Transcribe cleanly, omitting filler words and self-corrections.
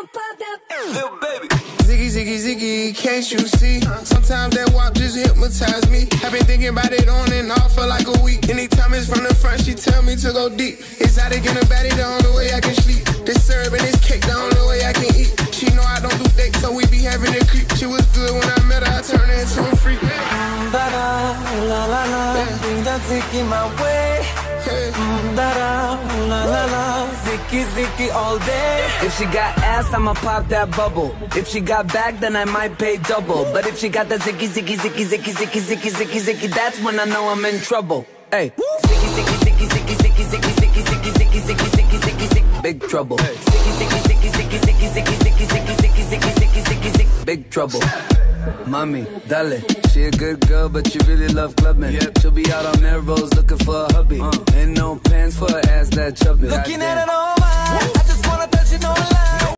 Little baby. Ziggy, ziggy, ziggy, can't you see? Sometimes that walk just hypnotize me. I've been thinking about it on and off for like a week. Anytime it's from the front, she tell me to go deep. Exotic in the baddie, the only way I can sleep. This syrup and this cake, the only way I can eat. She know I don't do dates, so we be having a creep. She was good when I met her, I turned her into a freak. Da-da, la la la, bring that zicky my way. Da-da, la la la, zicky zicky all day. If she got ass, I'ma pop that bubble. If she got back, then I might pay double. But if she got that zicky zicky zicky zicky zicky zicky zicky zicky, that's when I know I'm in trouble. Hey, zicky zicky zicky zicky zicky zicky zicky zicky zicky zicky zicky zicky zicky, big trouble. Zicky zicky zicky zicky zicky zicky zicky zicky zicky zicky zicky zicky zicky, big trouble. Mommy, dale, she a good girl, but you really love clubbing. Yep. She'll be out on Melrose looking for a hubby. Ain't no pants for her ass that chubby. Looking at it all, I just wanna touch it.